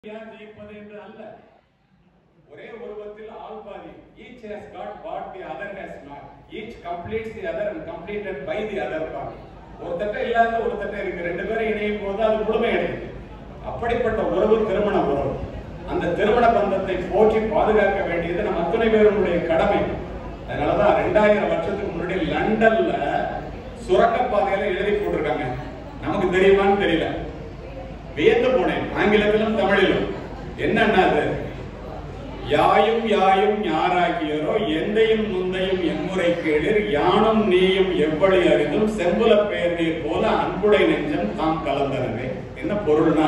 ஜெயிப்பது என்று அல்ல. ஒரே உருவத்தில் ஆள் பாதி. Each has got what the other has not. Each completes the other and completed by the other part. ஒரு தட்டை இல்லாத ஒரு தட்டை இருக்கு. ரெண்டு பேரும் இணையும் போது அது முழுமை அடையுது. அப்படிப்பட்ட உறவு திருமண உறவு. அந்த திருமண பந்தத்தை போற்றி பாதுகாக்க வேண்டியது நம்ம அத்தனை பேருடைய கடமை. அதனாலதான் 2000 வருஷத்துக்கு முன்னாடி லண்டன்ல சுரங்கப்பாதையில எழுதி போட்டிருக்காங்க. நமக்கு தெரியுமான்னு தெரியல. வியந்து போனேன். ஆங்கிலத்திலும் தமிழிலும். என்னன்னா அது யாயும் யாயும் யாராகியரோ எந்தையும் முந்தையும் எம்முறை கேளிர் யானும் நீயும் எவ்வளி அறிந்தும் செம்புல பெயர் நீர் போல அன்புடை நெஞ்சம் தாம் கலந்தனவே. என்ன பொருள்னா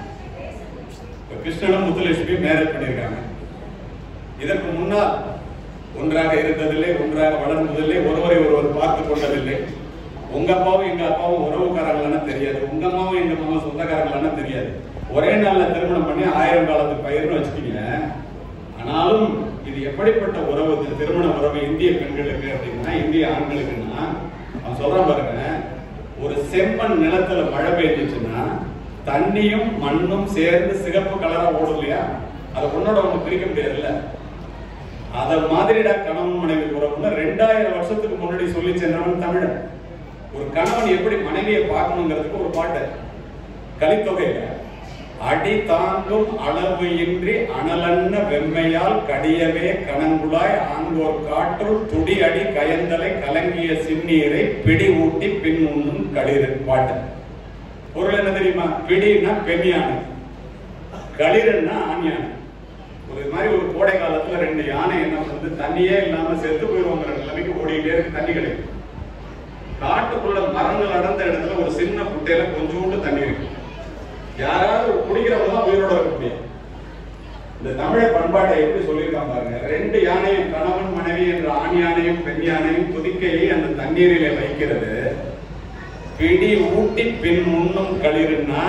கிருஷ்ணனும் முத்துலட்சுமி மேரேஜ் பண்ணியிருக்காங்க. இதற்கு முன்னால் ஒன்றாக இருந்ததில்லை, ஒன்றாக வளர்ந்ததில்லை, ஒருவரை ஒருவர் பார்த்து கொண்டதில்லை. உங்க அப்பாவும் எங்க அப்பாவும் உறவுக்காரங்களான தெரியாது, உங்க அம்மாவும் எங்க அம்மாவும் சொந்தக்காரங்களான தெரியாது. ஒரே நாள்ல திருமணம் பண்ணி 1000 காலத்து பயிர்னு வச்சுக்கீங்க. ஆனாலும் இது எப்படிப்பட்ட உறவு, திருமண உறவு இந்திய பெண்களுக்கு அப்படின்னா, இந்திய ஆண்களுக்குன்னா, அவன் சொல்றான் பாருங்க, ஒரு செம்மண் நிலத்துல மழை பெய்ஞ்சிச்சுன்னா தண்ணியும் மண்ணும் சேர்ந்து சிகப்பு கலரா ஓடும் இல்லையா, அதை ஒன்னோட ஒண்ணு பிரிக்க முடியாதுல்ல. அத மாதிரிடா கணவன் மனைவி உறவுன்னு 2000 வருஷத்துக்கு முன்னாடி சொல்லி சென்றவன் தமிழன். ஒரு கணவன் எப்படி மனைவியை பார்க்கணுங்கிறதுக்கு ஒரு பாட்டு கலித்தொகையில, அடி தாங்கும் அளவு இன்றி அனலன்ன வெம்மையால் கடியவே கணங்குழாய் ஆங்கோர் காற்றுள் துடி அடி கயந்தலை கலங்கிய சின்னீரை பிடி ஊட்டி பின் உண்ணும் களிறு. பாட்டு பொருள் என்ன தெரியுமா? பிடினா பெண் யானை, களிறுன்னா ஆண் யானை. ஒரு மாதிரி ஒரு கோடை காலத்துல 2 யானை என்ன வந்து தண்ணியே இல்லாம செத்து போயிருவோங்கிற நிலைமைக்கு ஓடிக்கிட்டே இருக்கு. தண்ணி கிடைக்கும். காட்டுக்குள்ள மரங்கள் அடர்ந்த இடத்துல ஒரு சின்ன குட்டையில கொஞ்சோண்டு தண்ணி இருக்கு. யாராவது குடிக்கிறவங்க தான் உயிரோட இருக்க முடியும். இந்த தமிழ் பண்பாட்டை எப்படி சொல்லியிருக்காங்க பாருங்க. 2 யானையும், கணவன் மனைவி என்ற ஆண் யானையும் பெண் யானையும் துதிக்கையை அந்த தண்ணீரிலே வைக்கிறது. பிடி ஊட்டி பின் உண்ணும் களிறுன்னா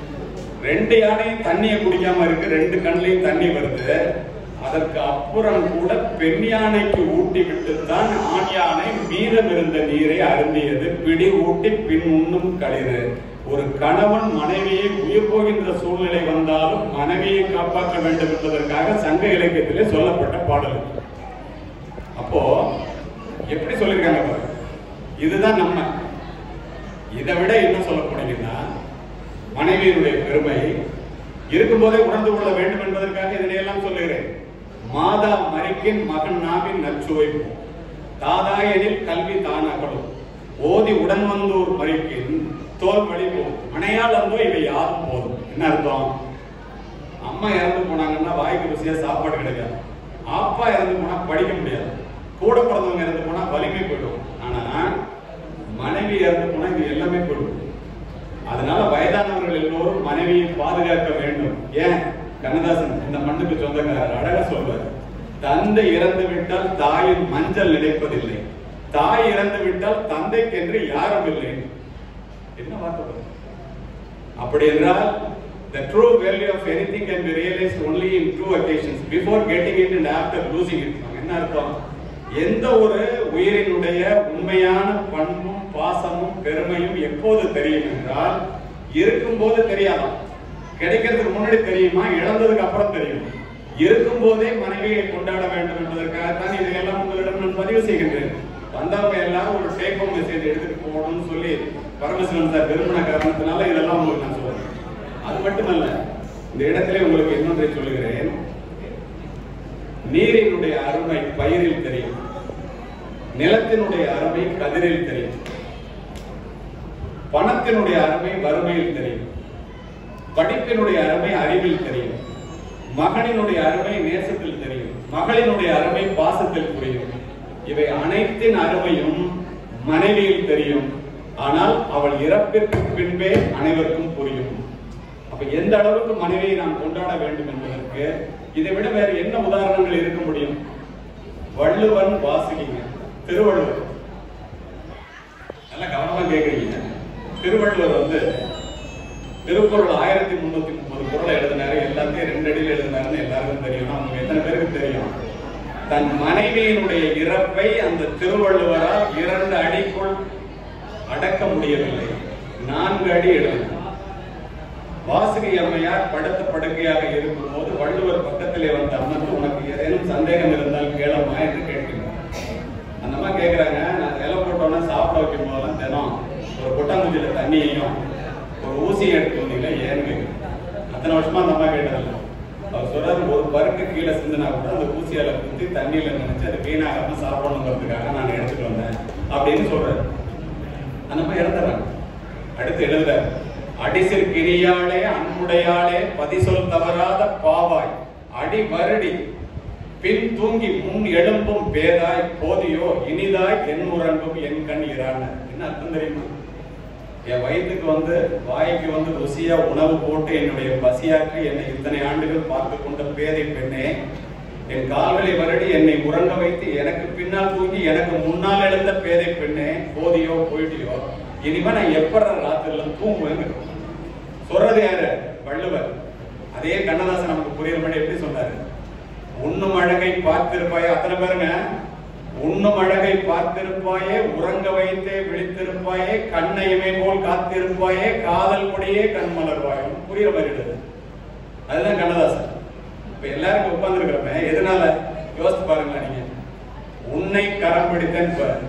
2 யானையும் தண்ணியை குடிக்காம இருக்கு, 2 கண்ணிலையும் தண்ணி வருது. அதற்கு அப்புறம் கூட பெண் யானைக்கு ஊட்டி விட்டுத்தான் ஆண் யானை மீதம் இருந்த நீரை அருந்தியது. பிடி ஊட்டி பின் உண்ணும் களிறு. ஒரு கணவன் மனைவியை உயிர் போகின்ற சூழ்நிலை வந்தாலும் மனைவியை காப்பாற்ற வேண்டும் என்பதற்காக சங்க இலக்கியத்திலே சொல்லப்பட்ட பாடல். அப்போ எப்படி சொல்லிருக்காங்க பாருங்க. இதுதான் நம்ம. இதை விட என்ன சொல்ல போனீங்கன்னா, மனைவியினுடைய பெருமை இருக்கும்போதே உணர்ந்து கொள்ள வேண்டும் என்பதற்காக இதனையெல்லாம் சொல்லுகிறேன். மாதா மரிக்கின் மகன் நாவின் நச்சுவைப்போம், தாதாயனில் கல்வி தானகலும், ஓதி உடன் வந்தோர் மரிக்கின் தோல் வழிப்போம், மனையால் வந்தோ இவை யாரும் போதும். என்ன அர்த்தம்? அம்மா இறந்து போனாங்கன்னா வாய்க்கு ருசியா சாப்பாடு கிடைக்காது. அப்பா இறந்து போனா படிக்க முடியாது. கூட பிறந்தவங்க இறந்து போனா வலிமை போயிடும். ஆனா மனைவி இறந்து போனா இது எல்லாமே போயிடும். அதனால வயதானவர்கள் எல்லோரும் மனைவியை பாதுகாக்க வேண்டும். ஏன்? கண்ணதாசன் இந்த மண்ணுக்கு சொந்தக்காரர் அழகா சொல்வார், தந்தை இறந்து விட்டால் தாயின் மஞ்சள் நினைப்பதில்லை, தாய் இறந்து விட்டால் தந்தைக்கென்று யாரும் இல்லை. என்ன வார்த்தை! அப்படி என்றால் the true value of anything can be realized only in 2 occasions, before getting it and after losing it. என்ன அர்த்தம்? எந்த ஒரு உயிரினுடைய உண்மையான பண்பும் பாசமும் பெருமையும் எப்போது தெரியும் என்றால், இருக்கும்போது தெரியாதான். கிடைக்கிறதுக்கு முன்னாடி தெரியுமா? இழந்ததுக்கு அப்புறம் தெரியும். இருக்கும் போதே மனைவியை கொண்டாட வேண்டும் என்பதற்காகத்தான் இதையெல்லாம் உங்களிடம் நான் பதிவு செய்கின்றேன். வந்தவங்க எல்லாம் ஒரு டேக் ஹோம் மெசேஜ் எடுத்துட்டு போகணும்னு சொல்லி பரமசிவன் சார் திருமண காரணத்தினால இதெல்லாம் உங்களுக்கு நான் சொல்றேன். அது மட்டுமல்ல, இந்த இடத்திலே உங்களுக்கு இன்னொன்றை சொல்லுகிறேன். நீரினுடைய அருமை பயிரில் தெரியும், நிலத்தினுடைய அருமை கதிரில் தெரியும், பணத்தினுடைய அருமை வறுமையில் தெரியும், படிப்பினுடைய அருமை அறிவில் தெரியும், மகனினுடைய அருமை நேசத்தில் தெரியும், மகளினுடைய அருமை பாசத்தில் புரியும். இவை அனைத்தின் அருமையும் மனைவியில் தெரியும். ஆனால் அவள் இறப்பிற்கு பின்பே அனைவருக்கும் புரியும். அப்ப எந்த அளவுக்கு மனைவியை நாம் கொண்டாட வேண்டும் என்பதற்கு இதை விட வேற என்ன உதாரணங்கள் இருக்க முடியும்? வள்ளுவன் வாசிக்கிங்க. திருவள்ளுவர் நல்ல கவனமா கேட்கிறீங்க. திருவள்ளுவர் வந்து திருக்குறள் 1330 குறளை எழுதினாரு. எல்லாத்தையும் 2 அடியில் எழுதினாருன்னு எல்லாருக்கும் தெரியும். அவங்க எத்தனை பேருக்கு தெரியும்? தன் மனைவியினுடைய இறப்பை அந்த திருவள்ளுவரால் 2 அடிக்குள் அடக்க முடியவில்லை. 4 அடி எழுதினார். வாசுகி அம்மையார் படுத்த படுக்கையாக இருக்கும் போது வள்ளுவர் பக்கத்திலே வந்த அமர்ந்து உனக்கு ஏதேனும் சந்தேகம் இருந்தால் கேளம்மா என்று கேட்கிறார். அந்த அம்மா கேட்கிறாங்க, நான் இலை போட்டோன்னா சாப்பிட வைக்கும் போதெல்லாம் தினம் ஒரு கொட்டாங்குச்சியில தண்ணியையும் ஒரு ஊசியும் எடுத்து வந்தீங்களா ஏன்னு கேட்குறேன். அத்தனை வருஷமா அந்த அம்மா கேட்டதில்லை. அவர் சொல்றாரு, ஒரு பருக்கு கீழே சிந்தினா கூட அந்த ஊசியால குத்தி தண்ணியில நினைச்சு அது வீணாகாம சாப்பிடணுங்கிறதுக்காக நான் எடுத்துட்டு வந்தேன் அப்படின்னு சொல்றாரு. அந்த மாதிரி இறந்துறாங்க. அடுத்து எழுதுறாரு, அடிசிற் கிரியாளே அன்புடையாளே பதிசொல் தவறாத பாவாய் அடி வருடி பின் தூங்கி முன் எழும்பும் பேதாய் போதியோ இனிதாய் என் உறங்கும் என் கண் இரான. என்ன அர்த்தம் தெரியுமா? என் வயிற்றுக்கு வாய்க்கு ருசியா உணவு போட்டு என்னுடைய பசியாக்கி என்னை இத்தனை ஆண்டுகள் பார்த்து கொண்ட பேதை பெண்ணே, என் கால்களை வருடி என்னை உறங்க வைத்து எனக்கு பின்னால் தூங்கி எனக்கு முன்னால் எழுந்த பேதை பெண்ணே, போதியோ போயிட்டியோ, இனிமே நான் எப்பற ராத்திரில தூங்குவேங்க. சொல்றது யாரு? வள்ளுவர். அதே கண்ணதாசன் நமக்கு புரியுற மாதிரி எப்படி சொன்னாரு? உண்ணும் அழகை பார்த்திருப்பாயே, அத்தனை பேருங்க, உண்ணும் அழகை பார்த்திருப்பாயே, உறங்க வைத்தே விழித்திருப்பாயே, கண்ணையுமே போல் காத்திருப்பாயே, காதல் கொடியே கண் மலர்வாயும். புரியுற மாதிரி அதுதான் கண்ணதாசன். இப்ப எல்லாருக்கும் உட்கார்ந்து இருக்கிறப்ப எதனால யோசித்து பாருங்களா நீங்க. உன்னை கரம் பிடித்தேன்